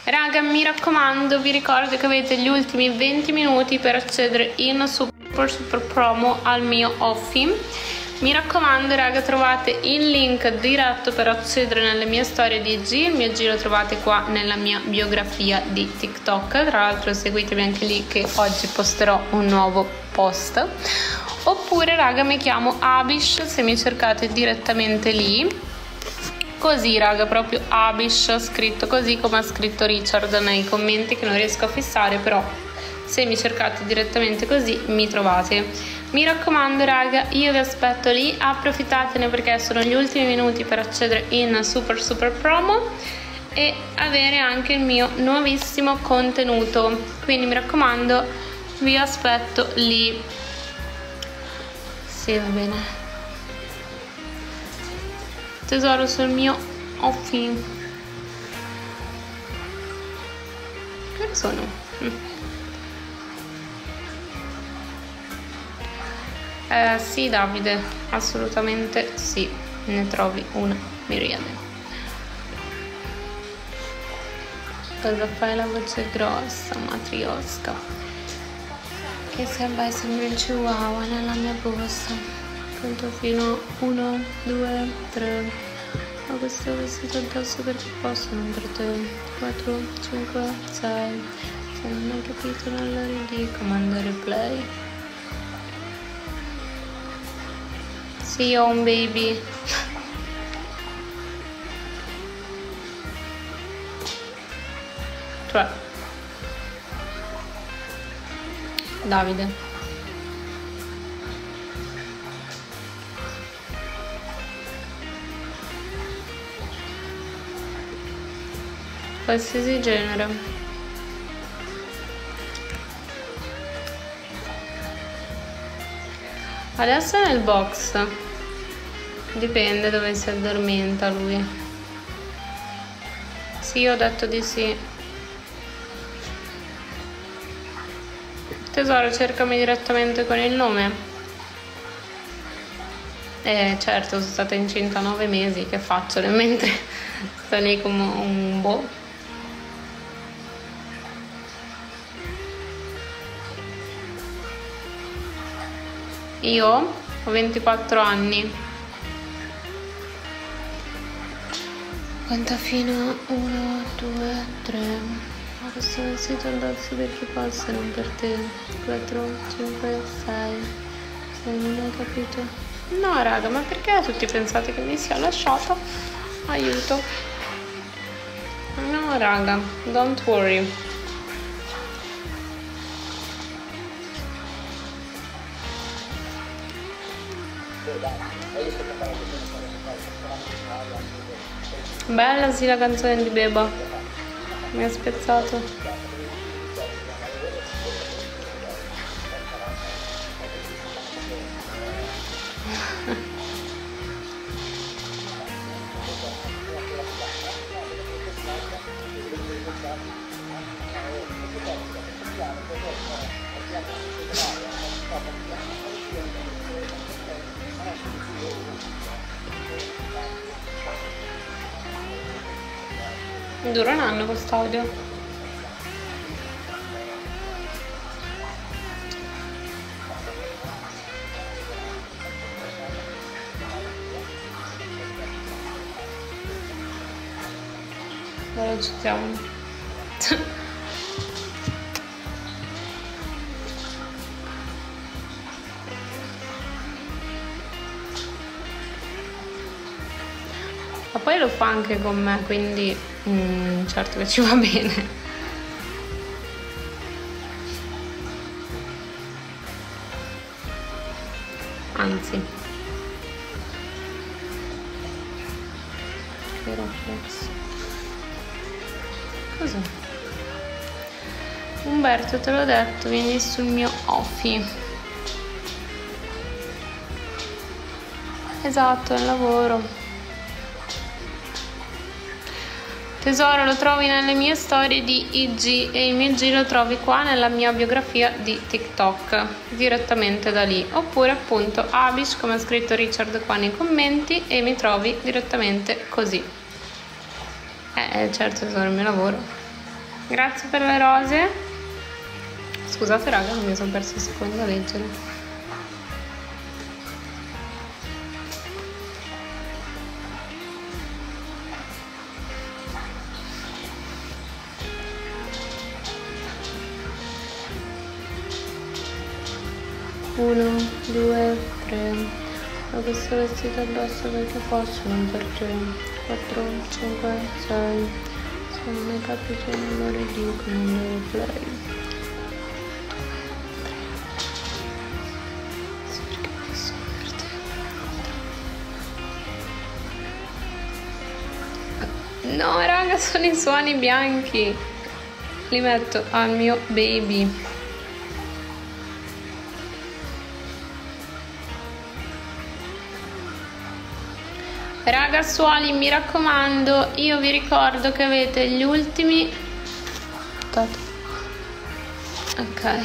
Raga, mi raccomando, vi ricordo che avete gli ultimi 20 minuti per accedere in super promo al mio Offi. Mi raccomando raga, trovate il link diretto per accedere nelle mie storie di IG. Il mio IG lo trovate qua nella mia biografia di TikTok. Tra l'altro seguitemi anche lì che oggi posterò un nuovo post. Oppure raga, mi chiamo Abish, se mi cercate direttamente lì. Così raga, proprio Abish scritto così come ha scritto Richard nei commenti, che non riesco a fissare, però se mi cercate direttamente così mi trovate. Mi raccomando raga, io vi aspetto lì, approfittatene perché sono gli ultimi minuti per accedere in super promo e avere anche il mio nuovissimo contenuto, quindi mi raccomando, vi aspetto lì. Sì, va bene. Tesoro sul mio Offi. Che sono? Sì Davide, assolutamente sì, ne trovi una miriade. Cosa fai la voce grossa, matriosca? Che sembra essere un chihuahua nella mia borsa. Conto fino 1, 2, 3. Ho questo vestito addosso perché posso, non per te. 4, 5, 6. Se non hai capito non lo ridico, mandare play. See you on baby. Cioè Davide, qualsiasi genere. Adesso è nel box, dipende dove si addormenta lui. Sì, ho detto di sì. Tesoro, cercami direttamente con il nome. Certo, sono stata incinta 9 mesi, che faccio? Mentre sto lì come un boh. Io ho 24 anni. Conta fino 1, 2, 3. Ma questo vestito addosso perché posso, non per te. 4, 5, 6. Se non hai capito. No raga, ma perché tutti pensate che mi sia lasciata? Aiuto. No raga, don't worry. Bella sì la canzone di Beba, mi ha spezzato. Dura un anno quest'audio. Velocizziamo. Ma poi lo fa anche con me, quindi certo che ci va bene. Anzi, che riflesso. Cos'è? Umberto, te l'ho detto, vieni sul mio Offi. Esatto, è il lavoro. Tesoro, lo trovi nelle mie storie di IG e il mio IG lo trovi qua nella mia biografia di TikTok, direttamente da lì. Oppure appunto Abish, come ha scritto Richard qua nei commenti, e mi trovi direttamente così. Certo, tesoro, il mio lavoro. grazie per le rose. Scusate raga, non mi sono perso un secondo a leggere. Uno, due, tre. Ho questo vestito addosso perché posso, non perché. 4, 5, 6. Se non hai capito non lo ridico, non lo replay. Sì, perché posso per te. No raga, sono i suoni bianchi. Li metto al mio baby. Ragazzuoli, mi raccomando, io vi ricordo che avete gli ultimi... Ok.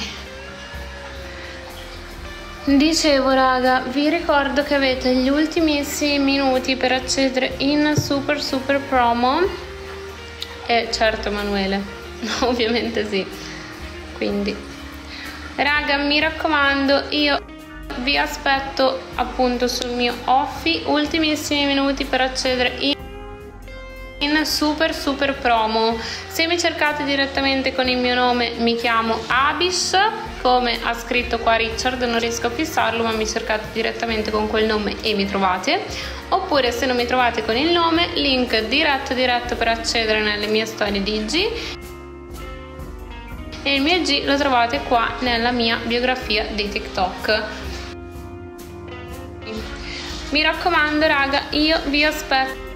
Dicevo raga, vi ricordo che avete gli ultimissimi minuti per accedere in super promo. E certo Emanuele, ovviamente sì. Quindi, raga, mi raccomando, io... vi aspetto appunto sul mio Offi, ultimissimi minuti per accedere in super promo. Se mi cercate direttamente con il mio nome, mi chiamo Abish, come ha scritto qua Richard, non riesco a fissarlo, ma mi cercate direttamente con quel nome e mi trovate. Oppure se non mi trovate con il nome, link diretto per accedere nelle mie storie di IG, e il mio IG lo trovate qua nella mia biografia di TikTok. Mi raccomando raga, io vi aspetto